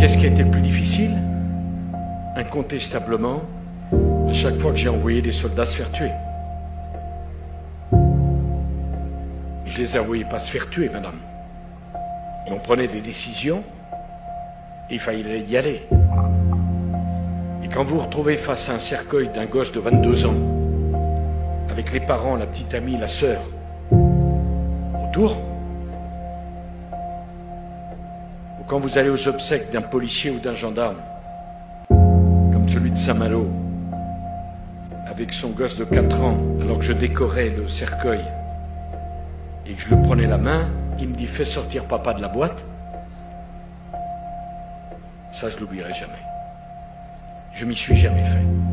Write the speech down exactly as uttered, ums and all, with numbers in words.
Qu'est-ce qui a été le plus difficile? Incontestablement, à chaque fois que j'ai envoyé des soldats se faire tuer. Je les envoyais pas se faire tuer, madame. Et on prenait des décisions, et il fallait y aller. Et quand vous vous retrouvez face à un cercueil d'un gosse de vingt-deux ans, avec les parents, la petite amie, la sœur, autour, ou quand vous allez aux obsèques d'un policier ou d'un gendarme, comme celui de Saint-Malo, avec son gosse de quatre ans, alors que je décorais le cercueil, et que je le prenais la main, il me dit « Fais sortir papa de la boîte ». Ça, je l'oublierai jamais. Je m'y suis jamais fait.